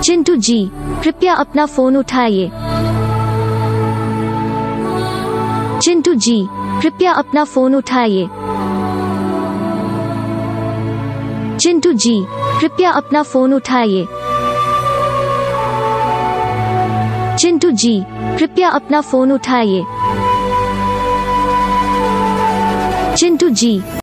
चिंटू जी, कृपया अपना फोन उठाइए। चिंटू जी, कृपया अपना फोन उठाइए। चिंटू जी, कृपया अपना फोन उठाइए। चिंटू जी, कृपया अपना फोन उठाइए। चिंटू जी।